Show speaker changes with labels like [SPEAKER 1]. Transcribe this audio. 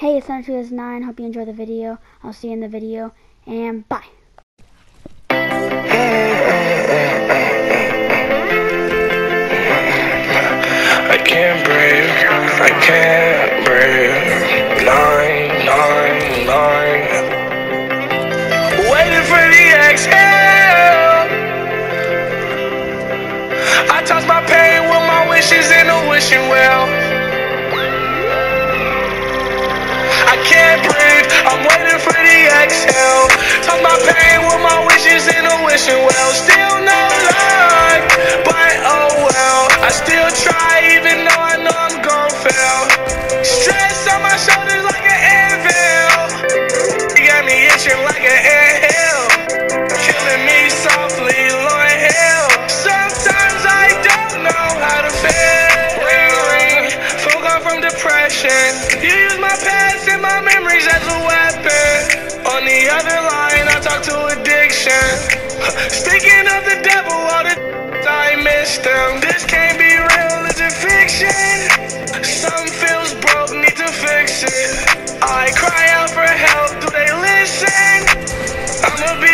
[SPEAKER 1] Hey, it's Thunder2009. Hope you enjoy the video. I'll see you in the video, and bye.
[SPEAKER 2] I can't breathe, I can't breathe. 999. Waiting for the exhale. I toss my pain with my wishes in a wishing well. I can't breathe, I'm waiting for the exhale. Toss my pain with my wishes in a wishing well. Still no luck, but oh well. I still try even though I know I'm gon' fail. Stress on my shoulders like an anvil. You got me itching like an anthill. Killing me softly, Lord hell. Sometimes I don't know how to feel. Folk off from depression. You use my past and my memories as a weapon. On the other line, I talk to addiction. Speaking of the devil, all the I missed them. This can't be real, it's a fiction. Some feels broke, need to fix it. I cry out for help, do they listen? I'ma be